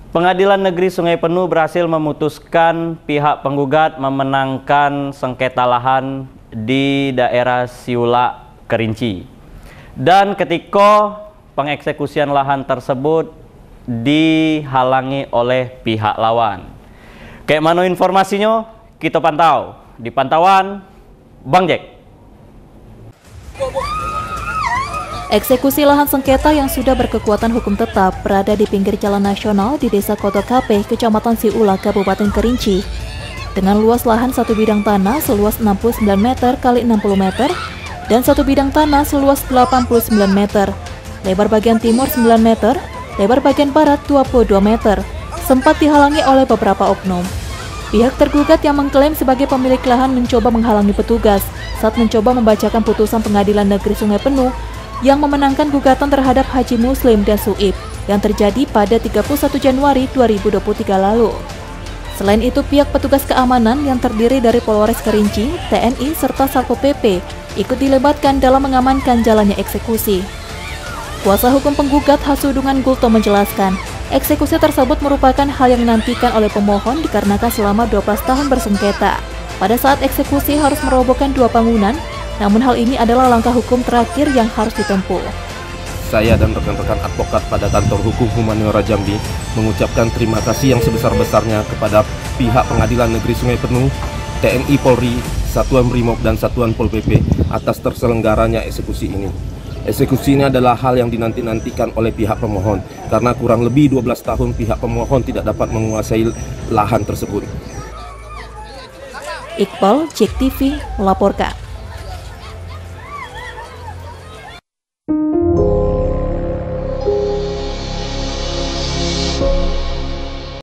Pengadilan Negeri Sungai Penuh berhasil memutuskan pihak penggugat memenangkan sengketa lahan di daerah Siula, Kerinci. Dan ketika pengeksekusian lahan tersebut dihalangi oleh pihak lawan. Kayak mana informasinya? Kita pantau di pantauan Bang Jack. Eksekusi lahan sengketa yang sudah berkekuatan hukum tetap berada di pinggir jalan nasional di Desa Kotokape, Kecamatan Siula, Kabupaten Kerinci. Dengan luas lahan satu bidang tanah seluas 69 meter x 60 meter dan satu bidang tanah seluas 89 meter. Lebar bagian timur 9 meter, lebar bagian barat 22 meter. Sempat dihalangi oleh beberapa oknum. Pihak tergugat yang mengklaim sebagai pemilik lahan mencoba menghalangi petugas saat mencoba membacakan putusan Pengadilan Negeri Sungai Penuh yang memenangkan gugatan terhadap Haji Muslim dan Suib yang terjadi pada 31 Januari 2023 lalu. Selain itu, pihak petugas keamanan yang terdiri dari Polres Kerinci, TNI, serta Satpol PP ikut dilibatkan dalam mengamankan jalannya eksekusi. Kuasa hukum penggugat Hasudungan Gulto menjelaskan, eksekusi tersebut merupakan hal yang dinantikan oleh pemohon dikarenakan selama 12 tahun bersengketa. Pada saat eksekusi harus merobohkan 2 bangunan, namun hal ini adalah langkah hukum terakhir yang harus ditempuh. Saya dan rekan-rekan advokat pada kantor hukum Humaniora Jambi mengucapkan terima kasih yang sebesar-besarnya kepada pihak Pengadilan Negeri Sungai Penuh, TNI Polri, Satuan Brimob dan Satuan Pol PP atas terselenggaranya eksekusi ini. Eksekusi ini adalah hal yang dinanti-nantikan oleh pihak pemohon karena kurang lebih 12 tahun pihak pemohon tidak dapat menguasai lahan tersebut. Iqbal, JEK TV, melaporkan.